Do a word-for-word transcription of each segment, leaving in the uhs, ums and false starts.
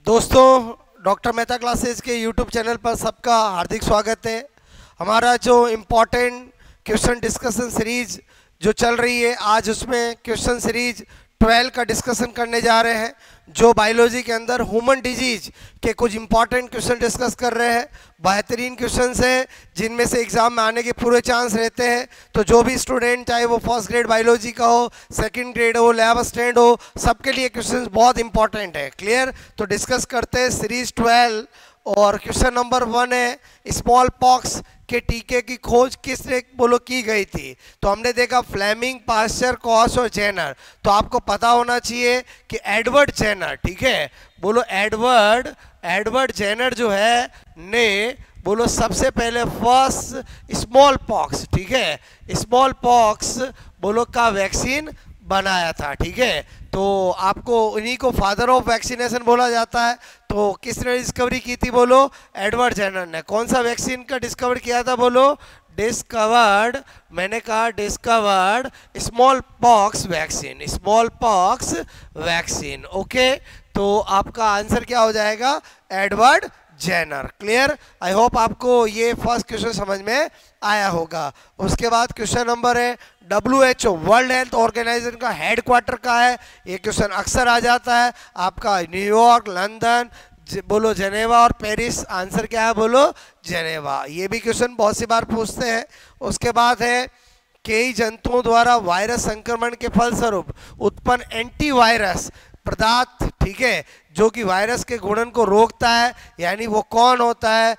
दोस्तों, doctor Mehta classes के YouTube channel पर सबका हार्दिक स्वागत है। हमारा जो इम्पोर्टेंट क्वेश्चन डिस्कशन सीरीज जो चल रही है, आज उसमें क्वेश्चन सीरीज ट्वेल्व का डिस्कशन करने जा रहे हैं, जो बायोलॉजी के अंदर ह्यूमन डिजीज के कुछ इंपॉर्टेंट क्वेश्चन डिस्कस कर रहे हैं। बेहतरीन क्वेश्चन है जिनमें से एग्जाम में आने के पूरे चांस रहते हैं। तो जो भी स्टूडेंट, चाहे वो फर्स्ट ग्रेड बायोलॉजी का हो, सेकंड ग्रेड हो, लैब असिस्टेंट हो, सबके लिए क्वेश्चन बहुत इंपॉर्टेंट है। क्लियर? तो डिस्कस करते हैं सीरीज ट्वेल्व। और क्वेश्चन नंबर वन है, स्मॉल पॉक्स के टीके की खोज किसने बोलो की गई थी? तो हमने देखा फ्लेमिंग, पास्चर, कॉश और जेनर। तो आपको पता होना चाहिए कि एडवर्ड जेनर, ठीक है, बोलो एडवर्ड एडवर्ड जेनर जो है ने बोलो सबसे पहले फर्स्ट स्मॉल पॉक्स, ठीक है, स्मॉल पॉक्स बोलो का वैक्सीन बनाया था। ठीक है, तो आपको उन्हीं को फादर ऑफ वैक्सीनेशन बोला जाता है। तो किसने डिस्कवरी की थी? बोलो एडवर्ड जेनर ने। कौन सा वैक्सीन का डिस्कवर किया था? बोलो डिस्कवर्ड, मैंने कहा discovered small pox vaccine, small pox vaccine. Okay, तो आपका आंसर क्या हो जाएगा? Edward Jenner. Clear? I hope आपको ये फर्स्ट क्वेश्चन समझ में आया होगा। उसके बाद क्वेश्चन नंबर है, W H O world health organization का हेडक्वार्टर का है। ये क्वेश्चन अक्सर आ जाता है आपका, न्यूयॉर्क, लंदन, बोलो जेनेवा और पेरिस। आंसर क्या है? बोलो जेनेवा। ये भी क्वेश्चन बहुत सी बार पूछते हैं। उसके बाद है, कई जंतुओं द्वारा वायरस संक्रमण के फलस्वरूप उत्पन्न एंटीवायरस पदार्थ, ठीक है, जो कि वायरस के गुणन को रोकता है, यानी वो कौन होता है?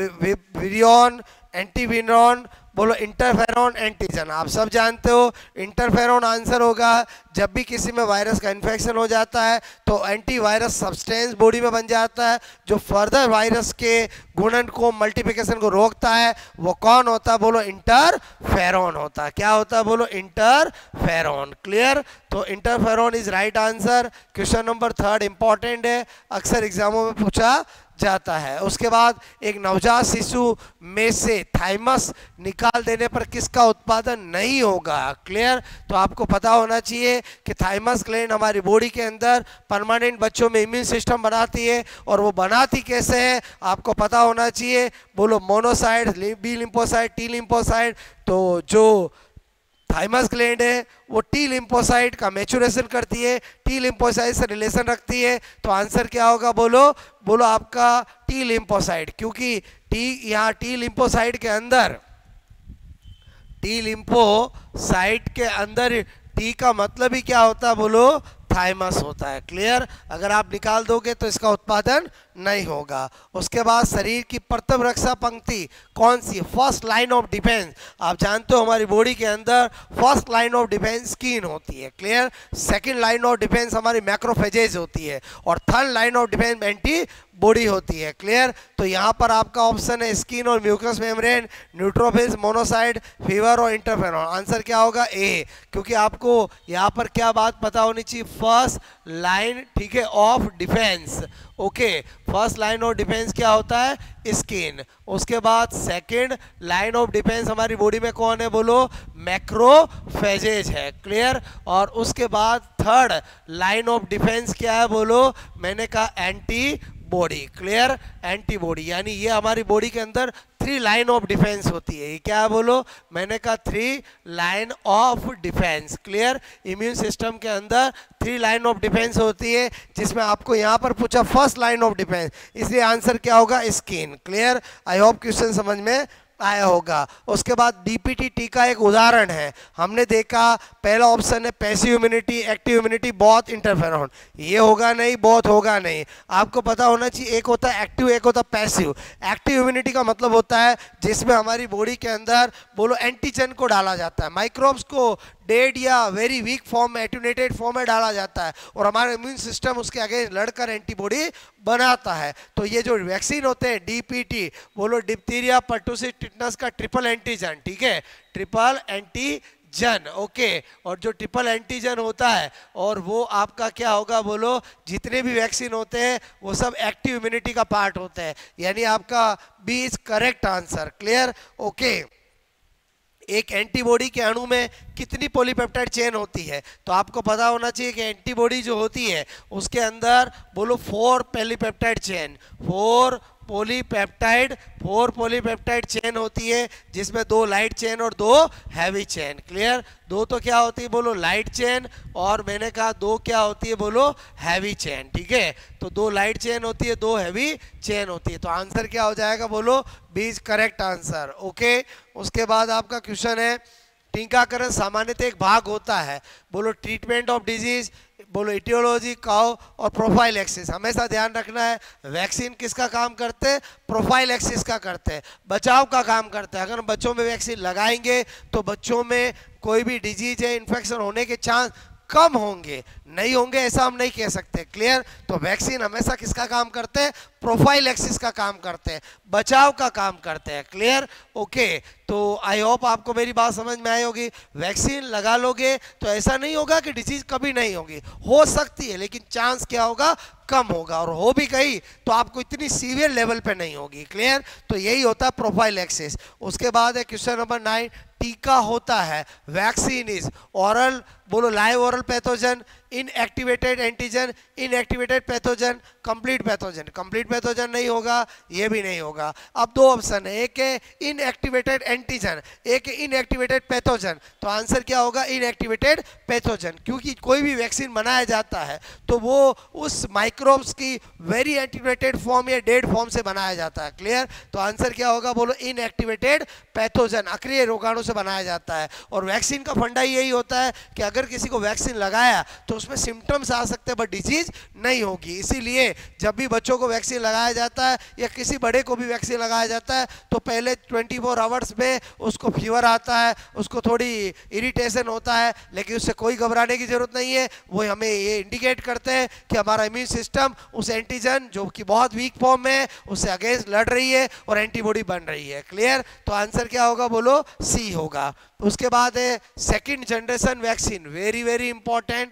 विरियन, एंटीविरॉन, बोलो इंटरफेरॉन, एंटीजन। आप सब जानते हो इंटरफेरॉन आंसर होगा। जब भी किसी में वायरस का इन्फेक्शन हो जाता है तो एंटीवायरस सब्सटेंस बॉडी में बन जाता है जो फर्दर वायरस के गुणन को, मल्टीप्लिकेशन को रोकता है। वो कौन होता है? बोलो इंटरफेरॉन होता है। क्या होता है? बोलो इंटरफेरॉन। क्लियर? तो interferon is right answer. Question number third important है, अक्सर एग्जामों में पूछा जाता है। उसके बाद, एक नवजात शिशु में से थाइमस निकाल देने पर किसका उत्पादन नहीं होगा? क्लियर? तो आपको पता होना चाहिए कि थाइमस ग्लैंड हमारी बॉडी के अंदर परमानेंट बच्चों में इम्यून सिस्टम बनाती है। और वो बनाती कैसे है? आपको पता होना चाहिए। बोलो monocyte, B lymphocyte, T lymphocyte. तो जो थाइमस ग्लैंड है वो टी लिम्फोसाइट का मैचुरेशन करती है, टी लिम्फोसाइट से रिलेशन रखती है। तो आंसर क्या होगा? बोलो बोलो आपका टी लिम्फोसाइट, क्योंकि टी यहाँ टी लिम्फोसाइट के अंदर, टी लिम्फोसाइट के अंदर टी का मतलब ही क्या होता है? बोलो थाइमस होता है। क्लियर? अगर आप निकाल दोगे तो इसका उत्पादन नहीं होगा। उसके बाद, शरीर की प्रथम रक्षा पंक्ति कौन सी? First line of defence. आप जानते हो हमारी बॉडी के अंदर first line of defence skin होती है। Clear? Second line of defence हमारी मैक्रोफेजेज होती है और third line of defence antibody होती है। क्लियर? तो यहाँ पर आपका ऑप्शन है स्किन और mucus membrane, neutrophils, monocyte, fever और इंटरफेरॉन। आंसर क्या होगा? ए। क्योंकि आपको यहाँ पर क्या बात पता होनी चाहिए? फर्स्ट लाइन, ठीक है, of defence. Okay, first line of defence क्या होता है? स्किन। उसके बाद सेकंड लाइन ऑफ डिफेंस हमारी बॉडी में कौन है? बोलो मैक्रोफेजेज है। क्लियर? और उसके बाद थर्ड लाइन ऑफ डिफेंस क्या है? बोलो, मैंने कहा एंटी बॉडी। क्लियर? एंटीबॉडी, यानी ये हमारी बॉडी के अंदर थ्री लाइन ऑफ डिफेंस होती है। ये क्या है? बोलो, मैंने कहा three line of defence. Clear? Immune system के अंदर थ्री लाइन ऑफ डिफेंस होती है, जिसमें आपको यहाँ पर पूछा फर्स्ट लाइन ऑफ डिफेंस, इसलिए आंसर क्या होगा? Skin. Clear? I hope question समझ में आया होगा। उसके बाद, डीपीटी टी का एक उदाहरण है। हमने देखा पहला ऑप्शन है पैसिव इम्यूनिटी, एक्टिव इम्यूनिटी, बहुत इंटरफेरॉन। ये होगा नहीं, बहुत होगा नहीं। आपको पता होना चाहिए एक होता है एक्टिव, एक होता है पैसिव। एक्टिव इम्यूनिटी का मतलब होता है जिसमें हमारी बॉडी के अंदर बोलो एंटीजन को डाला जाता है, माइक्रोब्स को डेड या वेरी वीक फॉर्म में, एट्यूनेटेड फॉर्म में डाला जाता है और हमारा इम्यून सिस्टम उसके आगे लड़कर एंटीबॉडी बनाता है। तो ये जो वैक्सीन होते हैं डीपीटी, बोलो डिप्थीरिया, पर्टुसिस, टिटनस का ट्रिपल एंटीजन, ठीक है, ट्रिपल एंटीजन। ओके, और जो ट्रिपल एंटीजन होता है और वो आपका क्या होगा? बोलो जितने भी वैक्सीन होते हैं वो सब एक्टिव इम्यूनिटी का पार्ट होते हैं, यानी आपका B is correct answer. Clear? Okay, एक एंटीबॉडी के अणु में कितनी पॉलीपेप्टाइड चेन होती है, तो आपको पता होना चाहिए कि एंटीबॉडी जो होती है उसके अंदर बोलो four polypeptide chain, four polypeptide four polypeptide chain होती है, जिसमें दो लाइट चेन और दो हैवी चेन। क्लियर? दो तो क्या होती है बोलो लाइट चेन, और मैंने कहा दो क्या होती है बोलो हैवी चेन। ठीक है, तो दो लाइट चेन होती है, दो हैवी चेन होती है। तो आंसर क्या हो जाएगा बोलो B is correct answer. Okay, उसके बाद आपका क्वेश्चन है टीकाकरण सामान्यतः एक भाग होता है, बोलो ट्रीटमेंट ऑफ डिजीज, बोलो इटियोलॉजी, काउ और प्रोफाइल एक्सिस। हमेशा ध्यान रखना है वैक्सीन किसका काम करते हैं, प्रोफाइल एक्सिस का करते हैं, बचाव का काम करते हैं। अगर हम बच्चों में वैक्सीन लगाएंगे तो बच्चों में कोई भी डिजीज है इन्फेक्शन होने के चांस कम होंगे, नहीं होंगे ऐसा हम नहीं कह सकते। क्लियर? तो वैक्सीन हमेशा किसका काम करते हैं, प्रोफाइल एक्सिस का काम करते हैं, बचाव का काम करते हैं। क्लियर? ओके, तो आई होप आपको मेरी बात समझ में आई होगी। वैक्सीन लगा लोगे तो ऐसा नहीं होगा कि डिजीज कभी नहीं होगी, हो सकती है, लेकिन चांस क्या होगा, कम होगा, और हो भी गई तो आपको इतनी सीवियर लेवल पे नहीं होगी। क्लियर? तो यही होता है प्रोफाइल एक्सिस। उसके बाद है क्वेश्चन नंबर नाइन, टीका होता है, वैक्सीन इज ऑरल, बोलो live oral pathogen, inactivated antigen, inactivated pathogen, complete pathogen. Complete pathogen नहीं होगा, ये भी नहीं होगा। अब दो ऑप्शन है, एक है इनएक्टिवेटेड एंटीजन, एक है इनएक्टिवेटेड पैथोजन। तो आंसर क्या होगा, इनएक्टिवेटेड पैथोजन, क्योंकि कोई भी वैक्सीन बनाया जाता है तो वो उस माइक्रोब्स की वेरी एक्टिवेटेड फॉर्म या डेड फॉर्म से बनाया जाता है। क्लियर? तो आंसर क्या होगा बोलो इनएक्टिवेटेड पैथोजन, अक्रिय रोगाणु से बनाया जाता है। और वैक्सीन का फंडा यही होता है कि अगर किसी को वैक्सीन लगाया तो उसमें सिम्टम्स आ सकते हैं बट डिजीज नहीं होगी। इसीलिए जब भी बच्चों को वैक्सीन लगाया जाता है या किसी बड़े को भी वैक्सीन लगाया जाता है तो पहले चौबीस आवर्स में उसको फीवर आता है, उसको थोड़ी इरिटेशन होता है, लेकिन उससे कोई घबराने की जरूरत नहीं है। वो हमें ये इंडिकेट करते हैं कि हमारा इम्यून सिस्टम उस एंटीजन जो कि बहुत वीक फॉर्म में है उससे अगेंस्ट लड़ रही है और एंटीबॉडी बन रही है। क्लियर? तो आंसर क्या होगा बोलो सी होगा। उसके बाद है second generation vaccine, very very important.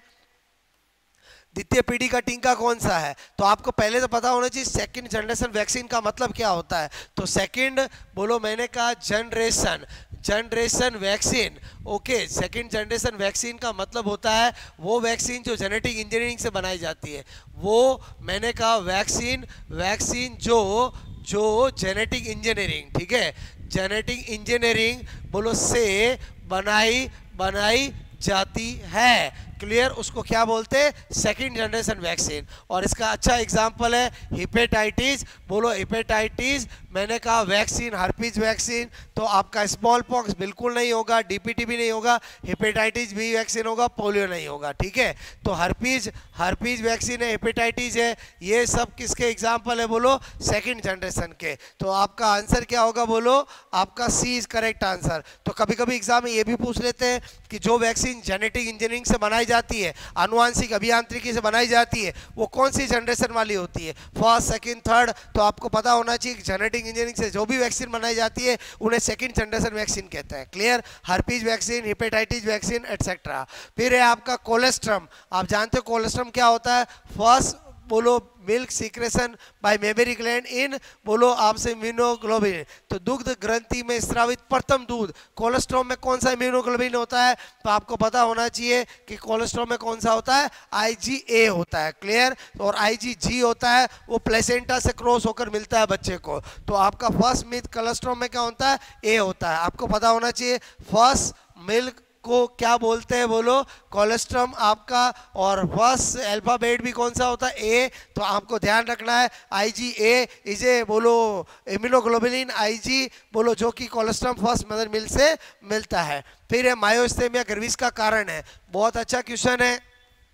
द्वितीय पीढ़ी का टीका कौन सा है, तो आपको पहले तो पता होना चाहिए सेकंड जनरेशन वैक्सीन का मतलब क्या होता है। तो सेकंड बोलो मैंने कहा generation, generation vaccine. Okay, second generation vaccine का मतलब होता है वो वैक्सीन जो जेनेटिक इंजीनियरिंग से बनाई जाती है। वो मैंने कहा वैक्सीन वैक्सीन जो जो जेनेटिक इंजीनियरिंग, ठीक है, जेनेटिक इंजीनियरिंग बोलो से बनाई बनाई जाती है। क्लियर? उसको क्या बोलते हैं, सेकंड जनरेशन वैक्सीन। और इसका अच्छा एग्जांपल है हेपेटाइटिस, बोलो हेपेटाइटिस, मैंने कहा वैक्सीन, हर्पीज वैक्सीन। तो आपका स्मॉल पॉक्स बिल्कुल नहीं होगा, डीपीटी भी नहीं होगा, हेपेटाइटिस बी वैक्सीन होगा, पोलियो नहीं होगा। ठीक है, तो हर्पीज हर्पीज वैक्सीन है, हेपेटाइटिस है, ये सब किसके एग्जाम्पल है बोलो सेकेंड जनरेशन के। तो आपका आंसर क्या होगा बोलो, आपका सी इज करेक्ट आंसर। तो कभी कभी एग्जाम में ये भी पूछ लेते हैं कि जो वैक्सीन जेनेटिक इंजीनियरिंग से बनाई जाती है, आनुवांशिक अभियांत्रिकी से बनाई जाती है, वो कौन सी जनरेशन वाली होती है, फर्स्ट, सेकंड, थर्ड। तो आपको पता होना चाहिए कि जेनेटिक इंजीनियरिंग से जो भी वैक्सीन बनाई जाती है उन्हें सेकंड जनरेशन वैक्सीन कहते हैं। Clear? Herpes vaccine, hepatitis vaccine etcetera. फिर है आपका कोलेस्ट्रम। आप जानते हो कोलेस्ट्रम क्या होता है, फर्स्ट बोलो milk secretion by mammary gland इन बोलो आपसे इम्यूनोग्लोबिन। तो दुग्ध ग्रंथि में स्रावित प्रथम दूध, कोलेस्ट्रॉल में कौन सा इम्यूनोग्लोबिन होता है, तो आपको पता होना चाहिए कि कोलेस्ट्रॉल में कौन सा होता है, आईजीए होता है। क्लियर? और आईजीजी होता है वो प्लेसेंटा से क्रॉस होकर मिलता है बच्चे को। तो आपका फर्स्ट मिल्क कोलेस्ट्रॉल में क्या होता है, ए होता है। आपको पता होना चाहिए फर्स्ट मिल्क को क्या बोलते हैं बोलो, कोलेस्ट्रम आपका। और फर्स्ट अल्फाबेट भी कौन सा होता है, ए। तो आपको ध्यान रखना है आईजीए इज ए बोलो इम्यूनोग्लोबुलिन, आईजी बोलो जो कि कोलेस्ट्रम फर्स्ट मदर मिल्क से मिलता है। फिर है मायोस्थेमिया ग्रेविस का कारण है, बहुत अच्छा क्वेश्चन है।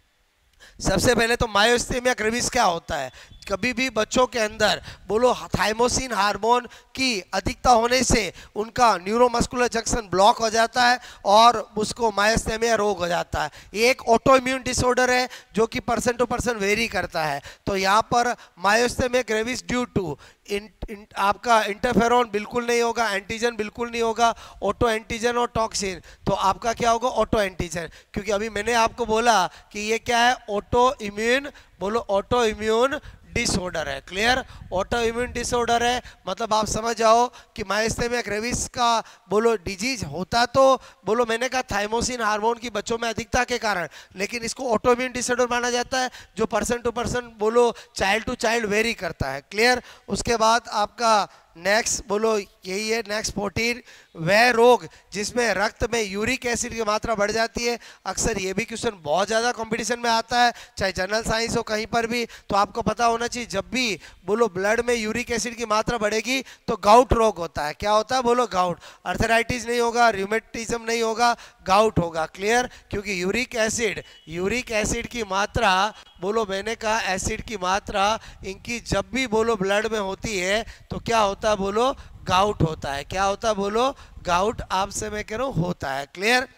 सबसे पहले तो मायोस्थेमिया ग्रेविस क्या होता है, कभी भी बच्चों के अंदर बोलो थाइमोसिन हार्मोन की अधिकता होने से उनका न्यूरोमस्कुलर जंक्शन ब्लॉक हो जाता है और उसको मायोस्थेमिया रोग हो जाता है। ये एक ऑटो इम्यून डिसऑर्डर है जो कि पर्सन टू पर्सन वेरी करता है। तो यहाँ पर मायोस्थेमिया ग्रेविस ड्यू टू इन, इन, आपका इंटरफेरॉन बिल्कुल नहीं होगा, एंटीजन बिल्कुल नहीं होगा, ऑटो एंटीजन और टॉक्सिन, तो आपका क्या होगा, ऑटो एंटीजन। क्योंकि अभी मैंने आपको बोला कि ये क्या है, ऑटो इम्यून, बोलो ऑटो इम्यून डिसऑर्डर है। क्लियर, ऑटो इम्यून डिसऑर्डर है, मतलब आप समझ जाओ कि माइस्थेमिया ग्रेविस का बोलो डिजीज होता तो बोलो मैंने कहा थाइमोसिन हार्मोन की बच्चों में अधिकता के कारण, लेकिन इसको ऑटो इम्यून डिसऑर्डर माना जाता है जो पर्सन टू पर्सन बोलो चाइल्ड टू चाइल्ड वेरी करता है। क्लियर, उसके बाद आपका नेक्स्ट बोलो यही है, नेक्स्ट फोर्टीन, वह रोग जिसमें रक्त में यूरिक एसिड की मात्रा बढ़ जाती है। अक्सर ये भी क्वेश्चन बहुत ज़्यादा कंपटीशन में आता है, चाहे जनरल साइंस हो कहीं पर भी, तो आपको पता होना चाहिए जब भी बोलो ब्लड में यूरिक एसिड की मात्रा बढ़ेगी तो गाउट रोग होता है। क्या होता है, बोलो गाउट। अर्थराइटिस नहीं होगा, रूमेटिज्म नहीं होगा, गाउट होगा। क्लियर, क्योंकि यूरिक एसिड यूरिक एसिड की मात्रा बोलो मैंने कहा एसिड की मात्रा इनकी जब भी बोलो ब्लड में होती है तो क्या होता है, बोलो गाउट होता है। क्या होता है, बोलो गाउट आपसे मैं कह रहा हूं होता है। क्लियर,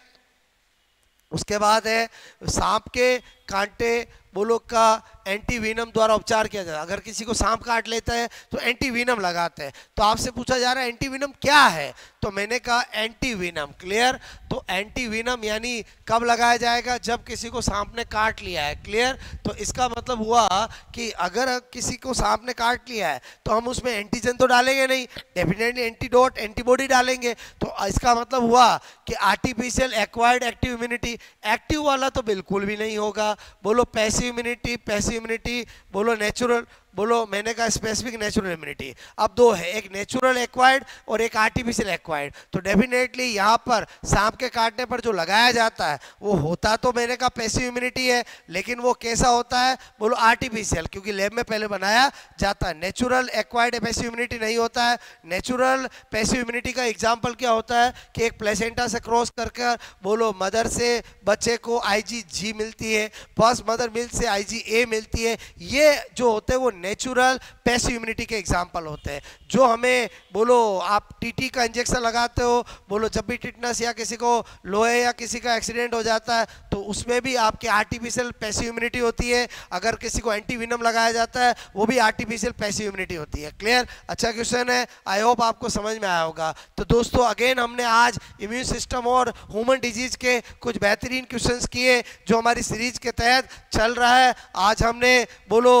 उसके बाद है सांप के कांटे बोलो का एंटीवीनम द्वारा उपचार किया जाता है। अगर किसी को सांप काट लेता है तो एंटीवीनम लगाते हैं। तो आपसे पूछा जा रहा है एंटीवीनम क्या है, तो मैंने कहा एंटीवीनम। क्लियर, तो एंटीवीनम यानी कब लगाया जाएगा, जब किसी को सांप ने काट लिया है। क्लियर, तो इसका मतलब हुआ कि अगर किसी को सांप ने काट लिया है तो हम उसमें एंटीजन तो डालेंगे नहीं, डेफिनेटली एंटीडोट एंटीबॉडी डालेंगे। तो इसका मतलब हुआ कि artificial acquired active immunity, active वाला तो बिल्कुल भी नहीं होगा। बोलो पैसिव इम्यूनिटी, पैसिव इम्यूनिटी बोलो नेचुरल, बोलो मैंने कहा स्पेसिफिक नेचुरल इम्यूनिटी। अब दो है, एक नेचुरल एक्वायर्ड और एक आर्टिफिशियल एक्वायर्ड। तो डेफिनेटली यहाँ पर सांप के काटने पर जो लगाया जाता है वो होता तो मैंने कहा पैसिव इम्यूनिटी है, लेकिन वो कैसा होता है, बोलो आर्टिफिशियल, क्योंकि लैब में पहले बनाया जाता है। नेचुरल एक्वायर्ड पैसिव इम्यूनिटी नहीं होता है। नेचुरल पैसिव इम्यूनिटी का एग्जाम्पल क्या होता है कि एक प्लेसेंटा से क्रॉस करके बोलो मदर से बच्चे को आई जी जी मिलती है, फर्स्ट मदर मिल्क से आई जी ए मिलती है। ये जो होते हैं वो नेचुरल पैसिव इम्यूनिटी के एग्जाम्पल होते हैं। जो हमें बोलो आप टीटी का इंजेक्शन लगाते हो, बोलो जब भी टिटनस या किसी को लोहे या किसी का एक्सीडेंट हो जाता है तो उसमें भी आपकी आर्टिफिशियल पैसिव इम्यूनिटी होती है। अगर किसी को एंटीवीनम लगाया जाता है वो भी आर्टिफिशियल पैसिव इम्यूनिटी होती है। क्लियर, अच्छा क्वेश्चन है, आई होप आपको समझ में आया होगा। तो दोस्तों अगेन हमने आज इम्यून सिस्टम और ह्यूमन डिजीज के कुछ बेहतरीन क्वेश्चंस किए जो हमारी सीरीज के तहत चल रहा है। आज हमने बोलो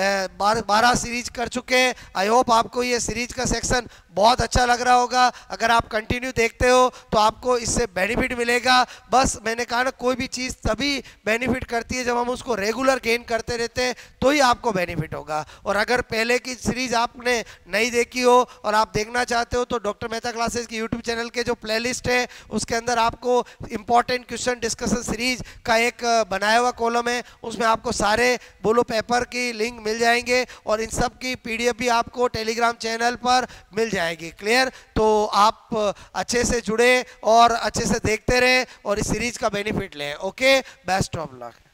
बारह सीरीज कर चुके हैं। आई होप आपको ये सीरीज का सेक्शन बहुत अच्छा लग रहा होगा। अगर आप कंटिन्यू देखते हो तो आपको इससे बेनिफिट मिलेगा। बस मैंने कहा ना, कोई भी चीज़ तभी बेनिफिट करती है जब हम उसको रेगुलर गेन करते रहते हैं तो ही आपको बेनिफिट होगा। और अगर पहले की सीरीज आपने नहीं देखी हो और आप देखना चाहते हो तो डॉक्टर मेहता क्लासेस की यूट्यूब चैनल के जो प्लेलिस्ट है उसके अंदर आपको इंपॉर्टेंट क्वेश्चन डिस्कशन सीरीज का एक बनाया हुआ कॉलम है, उसमें आपको सारे बोलो पेपर की लिंक मिल जाएंगे और इन सब की पीडीएफ भी आपको टेलीग्राम चैनल पर मिल जाएगी। क्लियर, तो आप अच्छे से जुड़े और अच्छे से देखते रहे और इस सीरीज का बेनिफिट लें। Okay, best of luck.